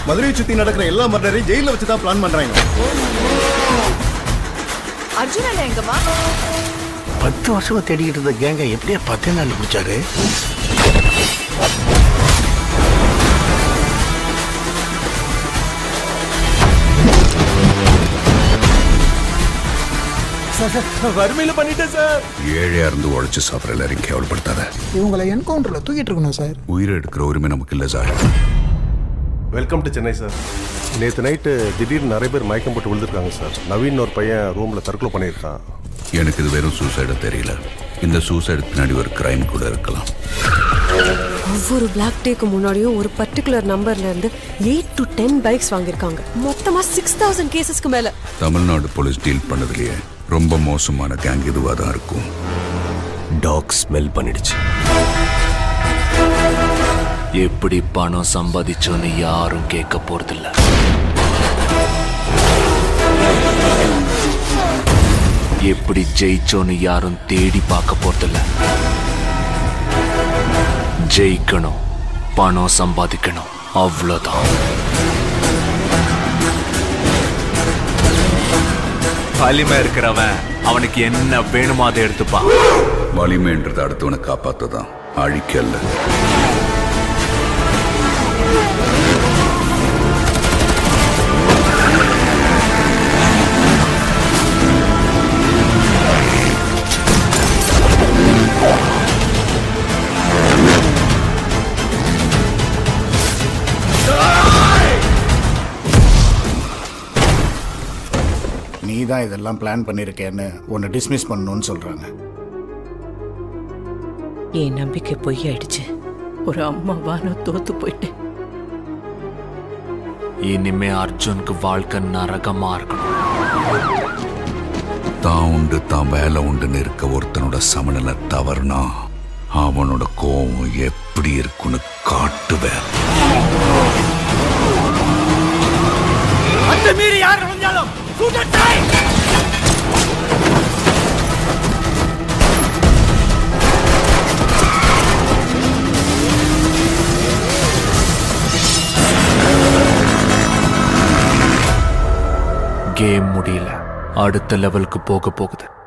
மதுரை சுத்தி நடக்கிற எல்லா மர்டரையும் ஜெயில வச்சு தான் பிளான் பண்றாங்க. அர்ஜுன் எங்கம்மா? 10 வருஷமா தேடிக்கிட்டு இருந்த கேங்க எப்படியா 10 நாள் பிடிச்சாரு? வறுமையில பண்ணிட்டேன் சார். ஏழையா இருந்து உழைச்சு சாப்பிட்ற எல்லாரையும் கேவலப்படுத்தாத. இவங்களை என்கவுண்டர்ல தூக்கிட்டு இருக்கணும் சார். உயிரை எடுக்கிற உரிமை நமக்கு இல்லை sir. Welcome to Chennai sir. நேற்று நைட்டு திடீர்னு நிறைய பேர் மயக்கம் போட்டு விழுந்திருக்காங்க சார். நவீன் ஒரு பையன் ரூம்ல தற்கொலை பண்ணியிருக்கான். எனக்கு இது வெறும் சூசைடா தெரியல. இந்த சூசைடு பின்னாடி ஒரு கிரைம் கூட இருக்கலாம். ஒவ்வொரு பிளாக் டேக்கு முன்னாடியும் ஒரு பர்டிகுலர் நம்பர்ல இருந்து 8 to 10 பைக்ஸ் வாங்கியிருக்காங்க. மொத்தமா 6000 கேசஸ்க்கு மேல. தமிழ்நாடு போலீஸ் டீல் பண்ணதுலயே ரொம்ப மோசமான கேங் இதுவா தான் இருக்கும். டாக் ஸ்மெல் பண்ணிடுச்சு. எப்படி பணம் சம்பாதிச்சோன்னு யாரும் கேட்க போறதில்ல. எப்படி ஜெயிச்சோன்னு யாரும் தேடி பார்க்க போறதில்ல. ஜெயிக்கணும், பணம் சம்பாதிக்கணும், அவ்வளவுதான். வலிமை இருக்கிறவன் அவனுக்கு என்ன வேணுமோ அதை எடுத்துப்பான். வலிமைன்றது அடுத்தவனை காப்பாத்ததான், அழிக்கல்ல. நீ தான் இதெல்லாம் பிளான் பண்ணிருக்கேன்னு உன்னை டிஸ்மிஸ் பண்ணணும்னு சொல்றாங்க. என் நம்பிக்கை பொய்யாயிடுச்சு. ஒரு அம்மாவா நான் தோத்து போயிட்டேன். இனிமே அர்ஜுனுக்கு வாழ்க்கை நரகமா இருக்கணும். தான் உண்டு தான் வேலை உண்டுன்னு இருக்க ஒருத்தனோட சமநிலை தவறுனா அவனோட கோவம் எப்படி இருக்குன்னு காட்டுவேன். மீறி யார் நுழைஞ்சாலும் கேம் முடியல, அடுத்த லெவலுக்கு போக போகுது.